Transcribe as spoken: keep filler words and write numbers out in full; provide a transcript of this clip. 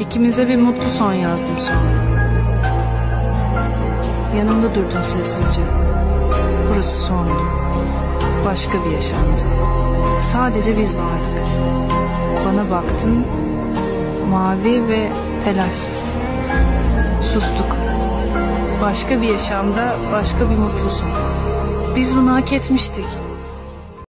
İkimize bir mutlu son yazdım sonra. Yanımda durdun sessizce. Burası sondu. Başka bir yaşamdı. Sadece biz vardık. Bana baktın, mavi ve telaşsız. Sustuk. Başka bir yaşamda başka bir mutlu son. Biz bunu hak etmiştik.